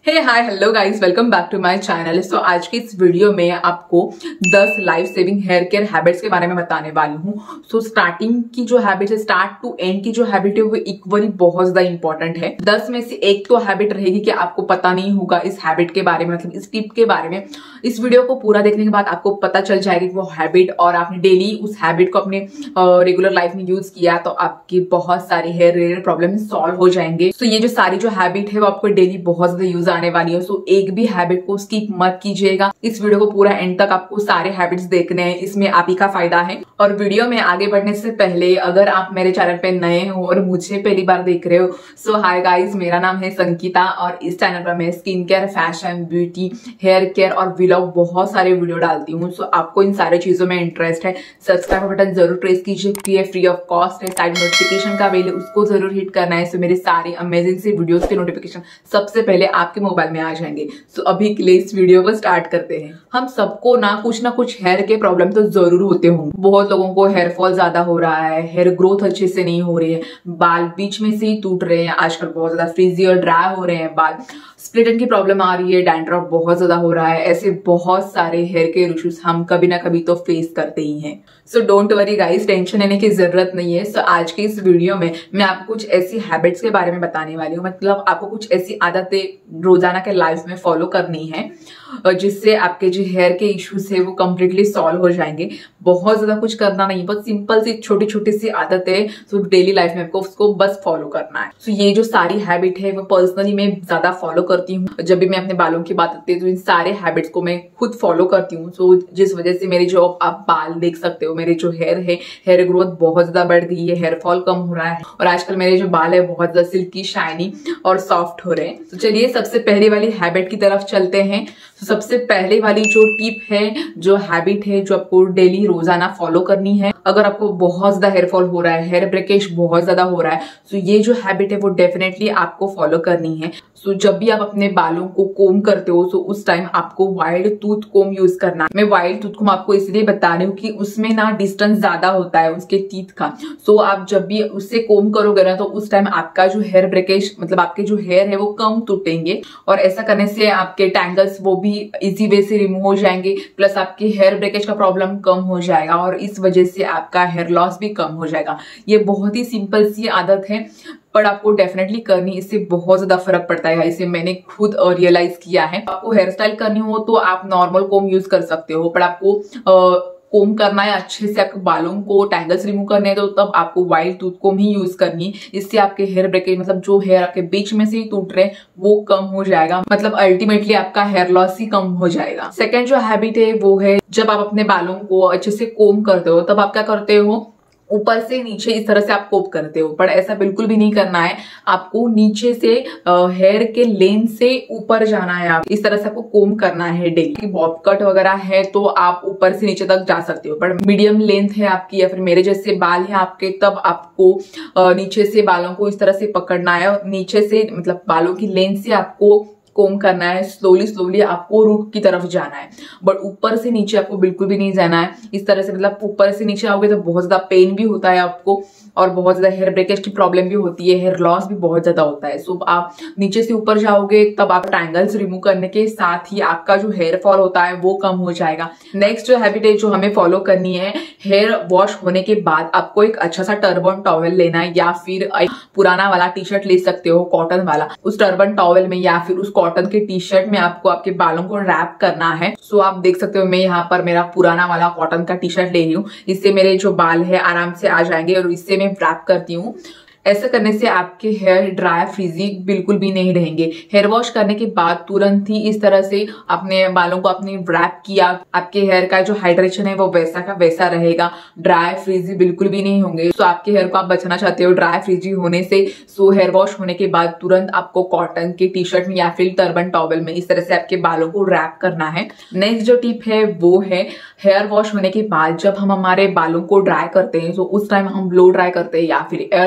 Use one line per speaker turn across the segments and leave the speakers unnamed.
Hey hi hello guys, welcome back to my channel. So आज की इस video में आपको 10 life saving hair care habits के बारे में बताने वाली हूँ। सो स्टार्टिंग की जो हैबिट है, स्टार्ट टू एंड की जो हैबिट है वो इक्वली बहुत ज्यादा इंपॉर्टेंट है। 10 में से एक तो हैबिट रहेगी कि आपको पता नहीं होगा इस हैबिट के बारे में, मतलब इस टिप के बारे में। इस वीडियो को पूरा देखने के बाद आपको पता चल जाएगा कि वो हैबिट और आपने डेली उस हैबिट को अपने रेगुलर लाइफ में यूज किया तो आपकी बहुत सारी हेयर रिलेटेड प्रॉब्लम सॉल्व हो जाएंगे। सो ये जो सारी जो हैबिट है वो आपको डेली बहुत ज्यादा यूज आने वाली है। सो एक भी हैबिट को स्किप मत कीजिएगा। इस वीडियो को पूरा एंड तक आपको सारे हैबिट्स देखने हैं, इसमें आप ही का फायदा है। और वीडियो में आगे बढ़ने से पहले अगर आप मेरे चैनल पे नए हो और मुझे पहली बार देख रहे हो, सो हाय गाइस, मेरा नाम है संगीता और इस चैनल पर मैं skin care, fashion, beauty, hair care और व्लॉग बहुत सारे वीडियो डालती हूँ। सो आपको इन सारी चीजों में इंटरेस्ट है, सब्सक्राइब बटन जरूर प्रेस कीजिए, फ्री ऑफ कॉस्ट है। साइड नोटिफिकेशन का बेल है, उसको जरूर हिट करना है। सो मेरे सारे अमेजिंग से वीडियोस के नोटिफिकेशन सबसे पहले आपके मोबाइल में आ जाएंगे। सो अभी के लिए इस वीडियो को स्टार्ट करते हैं। हम सबको ना कुछ हेयर के प्रॉब्लम तो जरूर होते होंगे। बहुत लोगों को हेयर फॉल ज्यादा हो रहा है, हेयर ग्रोथ अच्छे से नहीं हो रही है, बाल बीच में से ही टूट रहे हैं, आजकल बहुत ज्यादा फ्रीजी और ड्राई हो रहे हैं बाल, स्प्लिट एंड की प्रॉब्लम आ रही है, डैंड्रफ बहुत ज्यादा हो रहा है। ऐसे बहुत सारे हेयर केयर इश्यूज हम कभी ना कभी तो फेस करते ही हैं। So don't worry guys, tension लेने की जरूरत नहीं है। सो आज के इस वीडियो में मैं आपको कुछ ऐसी हैबिट्स के बारे में बताने वाली हूँ, मतलब आपको कुछ ऐसी आदतें रोजाना के लाइफ में फॉलो करनी है जिससे आपके जो हेयर के इश्यूज है वो कंप्लीटली सॉल्व हो जाएंगे। बहुत ज्यादा कुछ करना नहीं, बहुत सिंपल सी छोटी छोटी सी आदत है। सो डेली लाइफ में आपको उसको बस फॉलो करना है। सो ये जो सारी हैबिट है वो पर्सनली मैं ज्यादा फॉलो करती हूँ। जब भी मैं अपने बालों की बात करती हूँ तो इन सारे हैबिट्स को मैं खुद फॉलो करती हूँ। सो जिस वजह से मेरे जो आप बाल देख सकते हो, मेरे जो हेयर है, हेयर ग्रोथ बहुत ज्यादा बढ़ गई है, हेयर फॉल कम हो रहा है और आजकल मेरे जो बाल है बहुत ज्यादा सिल्की, शाइनी और सॉफ्ट हो रहे हैं। तो चलिए सबसे पहली वाली हैबिट की तरफ चलते हैं। तो सबसे पहले वाली जो टिप है, जो हैबिट है, जो आपको डेली रोजाना फॉलो करनी है, अगर आपको बहुत ज्यादा हेयर फॉल हो रहा है, हेयर ब्रेकेज बहुत ज्यादा हो रहा है, तो ये जो हैबिट है वो डेफिनेटली आपको फॉलो करनी है। सो जब भी आप अपने बालों को कोम करते हो तो उस टाइम आपको वाइल्ड टूथ कोम यूज करना है। मैं वाइल्ड टूथ कोम आपको इसलिए बता रही हूँ कि उसमें ना डिस्टेंस ज्यादा होता है उसके टीथ का। सो आप जब भी उससे कोम करोगे ना तो उस टाइम आपका जो हेयर ब्रेकेज, मतलब आपके जो हेयर है वो कम टूटेंगे और ऐसा करने से आपके टैंगल्स वो भी इजी वे से रिमूव हो जाएंगे, प्लस आपके हेयर ब्रेकेज का प्रॉब्लम कम हो जाएगा और इस वजह से आपका हेयर लॉस भी कम हो जाएगा। ये बहुत ही सिंपल सी आदत है पर आपको डेफिनेटली करनी, इससे बहुत ज्यादा फर्क पड़ता है। इसे मैंने खुद रियलाइज किया है। आपको हेयर स्टाइल करनी हो तो आप नॉर्मल कोम यूज कर सकते हो, पर आपको कोम करना है अच्छे से, आपके बालों को टैंगल्स रिमूव करने हैं तो तब आपको वाइल्ड टूथ कोम ही यूज करनी है। इससे आपके हेयर ब्रेकेज, मतलब जो हेयर आपके बीच में से ही टूट रहे हैं वो कम हो जाएगा, मतलब अल्टीमेटली आपका हेयर लॉस ही कम हो जाएगा। सेकेंड जो हैबिट है वो है, जब आप अपने बालों को अच्छे से कोम करते हो तब आप क्या करते हो, ऊपर से नीचे इस तरह से आप कोप करते हो, पर ऐसा बिल्कुल भी नहीं करना है। आपको नीचे से हेयर के लेंथ से ऊपर जाना है, आप इस तरह से आपको कोम करना है डेली। बॉब कट वगैरह है तो आप ऊपर से नीचे तक जा सकते हो, पर मीडियम लेंथ है आपकी या फिर मेरे जैसे बाल है आपके, तब आपको नीचे से बालों को इस तरह से पकड़ना है और नीचे से, मतलब बालों की लेंथ से आपको कोम करना है। स्लोली आपको रूट की तरफ जाना है, बट ऊपर से नीचे आपको बिल्कुल भी नहीं जाना है। इस तरह से, मतलब ऊपर से नीचे आओगे तो बहुत ज्यादा पेन भी होता है आपको और बहुत ज्यादा हेयर ब्रेकेज की प्रॉब्लम भी होती है, हेयर लॉस भी बहुत ज्यादा होता है। सो आप नीचे से ऊपर जाओगे तब आप ट्रायंगल्स रिमूव करने के साथ ही आपका जो हेयर फॉल होता है वो कम हो जाएगा। नेक्स्ट जो हैबिट है जो हमें फॉलो करनी है, हेयर वॉश होने के बाद आपको एक अच्छा सा टर्बन टॉवेल लेना है या फिर एक पुराना वाला टी शर्ट ले सकते हो, कॉटन वाला। उस टर्बन टॉवेल में या फिर उस कॉटन के टी शर्ट में आपको आपके बालों को रैप करना है। सो आप देख सकते हो मैं यहाँ पर मेरा पुराना वाला कॉटन का टी शर्ट ले रही हूँ। इससे मेरे जो बाल है आराम से आ जाएंगे और इससे मैं रैप करती हूँ। ऐसा करने से आपके हेयर ड्राई, फ्रीजी बिल्कुल भी नहीं रहेंगे। हेयर वॉश करने के बाद तुरंत ही इस तरह से अपने बालों को आपने रैप किया, आपके हेयर का जो हाइड्रेशन है वो वैसा का वैसा रहेगा, ड्राई फ्रीजी बिल्कुल भी नहीं होंगे। सो आपके हेयर को आप बचाना चाहते हो ड्राई फ्रीजी होने से, सो हेयर वॉश होने के बाद तुरंत आपको कॉटन के टी शर्ट में या फिर टर्बन टॉवेल में इस तरह से आपके बालों को रैप करना है। नेक्स्ट जो टिप है वो है, हेयर वॉश होने के बाद जब हम हमारे बालों को ड्राई करते हैं तो उस टाइम हम ब्लो ड्राई करते हैं या फिर एयर ड्राई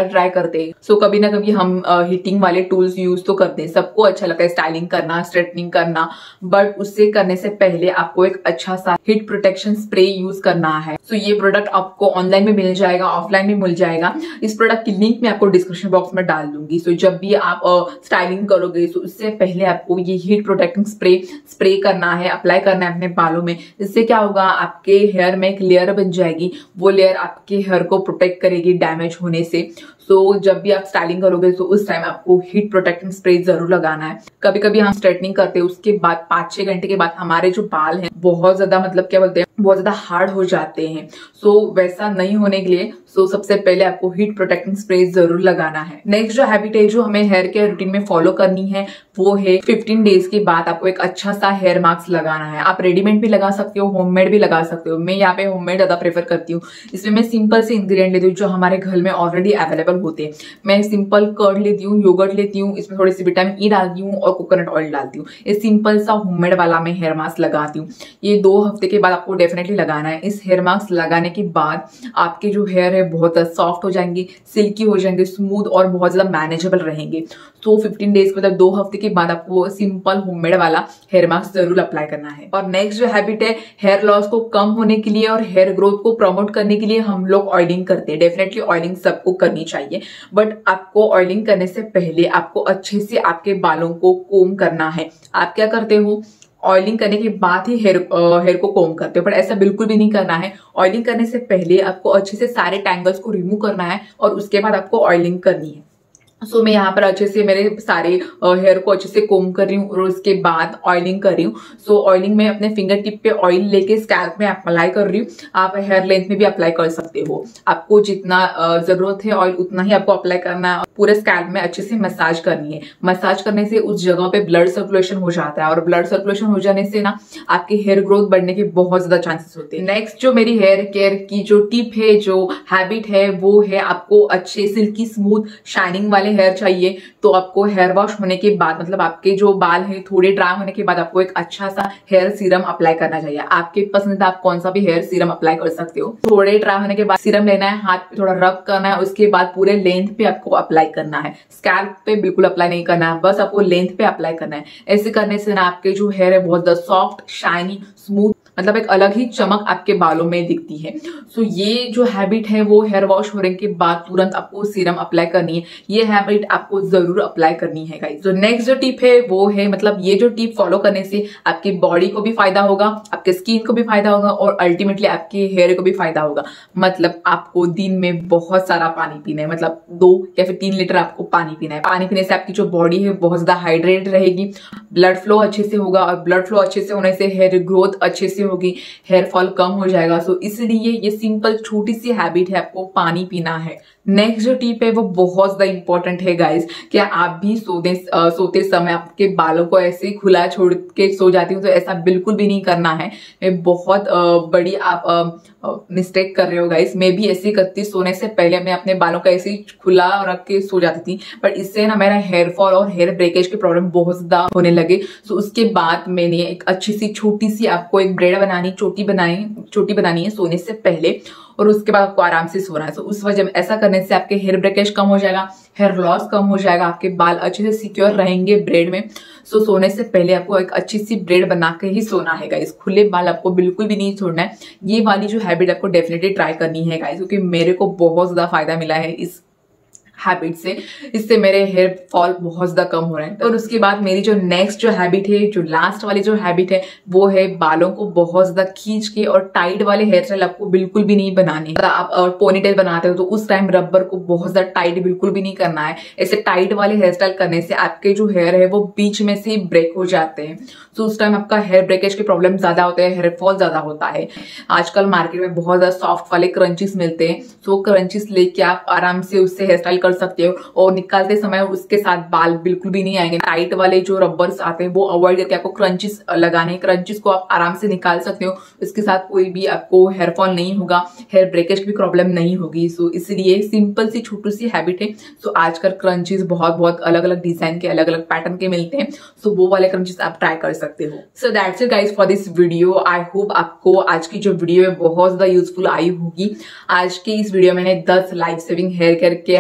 करते हैं। सो कभी ना कभी हम हीटिंग वाले टूल्स यूज तो करते हैं, सबको अच्छा लगता है स्टाइलिंग करना, स्ट्रेटनिंग करना, बट उससे करने से पहले आपको एक अच्छा सा हीट प्रोटेक्शन स्प्रे यूज करना है। सो ये प्रोडक्ट आपको ऑनलाइन में मिल जाएगा, ऑफलाइन में मिल जाएगा। इस प्रोडक्ट की लिंक मैं आपको डिस्क्रिप्शन बॉक्स में डाल दूंगी। सो जब भी आप स्टाइलिंग करोगे तो उससे पहले आपको ये हीट प्रोटेक्टिंग स्प्रे करना है, अप्लाई करना है अपने बालों में। इससे क्या होगा, आपके हेयर में एक लेयर बन जाएगी, वो लेयर आपके हेयर को प्रोटेक्ट करेगी डैमेज होने से। सो जब भी आप स्टाइलिंग करोगे तो उस टाइम आपको हीट प्रोटेक्टिंग स्प्रे जरूर लगाना है। कभी कभी हम स्ट्रेटनिंग करते हैं, उसके बाद 5-6 घंटे के बाद हमारे जो बाल हैं बहुत ज्यादा मतलब क्या बोलते हैं, बहुत ज्यादा हार्ड हो जाते हैं। सो वैसा नहीं होने के लिए सबसे पहले आपको हीट प्रोटेक्टिंग स्प्रे जरूर लगाना है। नेक्स्ट जो हैबिट है जो हमें हेयर केयर रूटीन में फॉलो करनी है वो है 15 डेज के बाद आपको एक अच्छा सा हेयर मास्क लगाना है। आप रेडीमेड भी लगा सकते हो, होममेड भी लगा सकते हो। मैं यहाँ पे होममेड ज्यादा प्रेफर करती हूँ। इसमें मैं सिंपल से इंग्रेडिएंट लेती हूँ जो हमारे घर में ऑलरेडी अवेलेबल होते हैं। मैं सिंपल कर्ड लेती हूँ, योगर्ट लेती हूँ, इसमें थोड़ी सी विटामिन ई डालती हूँ और कोकोनट ऑयल डालती हूँ। ये सिंपल सा होममेड वाला मैं हेयर मास्क लगाती हूँ। ये 2 हफ्ते के बाद आपको डेफिनेटली लगाना है। इस हेयर मास्क लगाने के बाद आपके जो हेयर है बहुत सॉफ्ट हो जाएंगे, सिल्की हो जाएंगे, स्मूथ और बहुत ज्यादा मैनेजेबल रहेंगे। तो 15 डेज मतलब 2 हफ्ते के बाद आपको सिंपल होममेड वाला हेयर मास्क जरूर अप्लाई करना है। और नेक्स्ट जो हैबिट है, हेयर लॉस को कम होने के लिए और हेयर ग्रोथ को प्रमोट करने के लिए हम लोग ऑयलिंग करते हैं। डेफिनेटली ऑयलिंग सबको करनी चाहिए, बट आपको ऑयलिंग करने से पहले आपको अच्छे से आपके बालों को कोम करना है। आप क्या करते हो, ऑयलिंग करने के बाद ही हेयर को कोम करते हो, पर ऐसा बिल्कुल भी नहीं करना है। ऑयलिंग करने से पहले आपको अच्छे से सारे टैंगल्स को रिमूव करना है और उसके बाद आपको ऑयलिंग करनी है। सो मैं यहाँ पर अच्छे से मेरे सारे हेयर को अच्छे से कोम कर रही हूँ और उसके बाद ऑयलिंग कर रही हूँ। सो ऑयलिंग में अपने फिंगर टिप पे ऑयल लेके स्कैल्प में अप्लाई कर रही हूँ। आप हेयर लेंथ में भी अप्लाई कर सकते हो। आपको जितना जरूरत है ऑयल उतना ही आपको अप्लाई करना है। पूरे स्कैल्प में अच्छे से मसाज करनी है। मसाज करने से उस जगह पे ब्लड सर्कुलेशन हो जाता है और ब्लड सर्कुलेशन हो जाने से ना आपके हेयर ग्रोथ बढ़ने के बहुत ज्यादा चांसेस होते हैं। नेक्स्ट जो मेरी हेयर केयर की जो टिप है, जो हैबिट है, वो है आपको अच्छे सिल्की स्मूथ शाइनिंग वाले हेयर चाहिए तो आपको हेयर वॉश होने के बाद मतलब आपके जो बाल है थोड़े ड्राई होने के बाद आपको एक अच्छा सा हेयर सीरम अप्लाई करना चाहिए। आपके पसंद आप कौन सा भी हेयर सीरम अप्लाई कर सकते हो। थोड़े ड्राई होने के बाद सीरम लेना है, हाथ पे थोड़ा रब करना है, उसके बाद पूरे लेंथ पे आपको अप्लाई करना है। स्कैल्प पे बिल्कुल अप्लाई नहीं करना है, बस आपको लेंथ पे अप्लाई करना है। ऐसे करने से ना आपके जो हेयर है बहुत सॉफ्ट, शाइनी, स्मूथ, मतलब एक अलग ही चमक आपके बालों में दिखती है। सो ये जो हैबिट है वो हेयर वॉश होने के बाद तुरंत आपको सीरम अप्लाई करनी है। ये हैबिट आपको जरूर अप्लाई करनी है गाइस। तो नेक्स्ट जो टिप है वो है, मतलब ये जो टिप फॉलो करने से आपकी बॉडी को भी फायदा होगा, आपके स्किन को भी फायदा होगा और अल्टीमेटली आपके हेयर को भी फायदा होगा। मतलब आपको दिन में बहुत सारा पानी पीना है, मतलब 2 या फिर 3 लीटर आपको पानी पीना है। पानी पीने से आपकी जो बॉडी है बहुत ज्यादा हाइड्रेट रहेगी, ब्लड फ्लो अच्छे से होगा और ब्लड फ्लो अच्छे से होने से हेयर ग्रोथ अच्छे से होगी, हेयर फॉल कम हो जाएगा। सो इसलिए ये सिंपल छोटी सी हैबिट है, आपको पानी पीना है। नेक्स्ट जो टिप है वो बहुत ज्यादा इंपॉर्टेंट है गाइस। क्या आप भी सोते समय आपके बालों को ऐसे खुला छोड़ के सो जाती हूँ? तो ऐसा बिल्कुल भी नहीं करना है। बहुत बड़ी आप मिस्टेक कर रहे हो गाइस। मैं भी ऐसे करती, सोने से पहले मैं अपने बालों को ऐसे ही खुला रख के सो जाती थी, पर इससे ना मेरा हेयर फॉल और हेयर ब्रेकेज के प्रॉब्लम बहुत ज्यादा होने लगे। सो उसके बाद मैंने एक अच्छी सी छोटी सी आपको एक ब्रेड बनानी, छोटी बनानी है सोने से पहले और उसके बाद आपको आराम से सोना है। तो उस वजह में ऐसा करने से आपके हेयर ब्रेकेज कम हो जाएगा, हेयर लॉस कम हो जाएगा, आपके बाल अच्छे से सिक्योर रहेंगे ब्रेड में। सो सोने से पहले आपको एक अच्छी सी ब्रेड बना के ही सोना है गाइस। खुले बाल आपको बिल्कुल भी नहीं छोड़ना है। ये वाली जो हैबिट आपको डेफिनेटली ट्राई करनी है गाइस, क्योंकि मेरे को बहुत ज्यादा फायदा मिला है इस हैबिट से। इससे मेरे हेयर फॉल बहुत ज्यादा कम हो रहे हैं। और उसके बाद मेरी जो नेक्स्ट जो हैबिट है, जो लास्ट वाली जो हैबिट है, वो है बालों को बहुत ज्यादा खींच के और टाइट वाले हेयर स्टाइल आपको बिल्कुल भी नहीं बनाने। आप पोनीटेल बनाते हो तो उस टाइम रबर को बहुत ज्यादा टाइट बिल्कुल भी नहीं करना है। ऐसे टाइट वाले हेयर स्टाइल करने से आपके जो हेयर है वो बीच में से ब्रेक हो जाते हैं। तो उस टाइम आपका हेयर ब्रेकेज के प्रॉब्लम ज्यादा होते हैं, हेयर फॉल ज्यादा होता है। आजकल मार्केट में बहुत ज्यादा सॉफ्ट वाले क्रंचीज मिलते हैं, तो क्रंचीज लेके आप आराम से उससे हेयर स्टाइल कर सकते हो और निकालते समय उसके साथ बाल बिल्कुल भी नहीं आएंगे। टाइट वाले जो रबर्स आते हैं वो अवॉइड करके आपको क्रंचीज लगाने, क्रंचीज को आप आराम से निकाल सकते हो। इसके साथ कोई भी आपको हेयर फॉल नहीं होगा, हेयर ब्रेकेज की प्रॉब्लम नहीं होगी। सो इसलिए सिंपल सी छोटी सी हैबिट है। सो आजकल क्रंचीज बहुत अलग अलग डिजाइन के, अलग अलग पैटर्न के मिलते हैं। सो वो वाले क्रंचीज आप ट्राई कर सकते हो। So that's it guys for this video. I hope आपको आज की जो वीडियो है बहुत ज्यादा यूजफुल आई होगी। आज की इस वीडियो में मैंने 10 लाइफ सेविंग हेयर केयर के हैबिट्स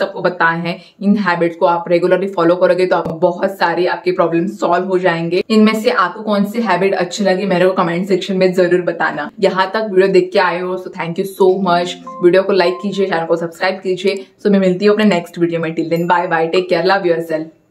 आपको बताए हैं, इन हैबिट्स को आप रेगुलरली फॉलो करोगे तो आप बहुत सारे आपके प्रॉब्लम सॉल्व हो जाएंगे। इनमें से आपको कौन सी हैबिट अच्छी लगी मेरे को कमेंट सेक्शन में जरूर बताना। यहाँ तक वीडियो देख के आए हो, so thank you so much. Video को लाइक कीजिए, चैनल को सब्सक्राइब कीजिए। सो मैं मिलती हूँ अपने नेक्स्ट वीडियो में। Till then bye bye, take care, love yourself.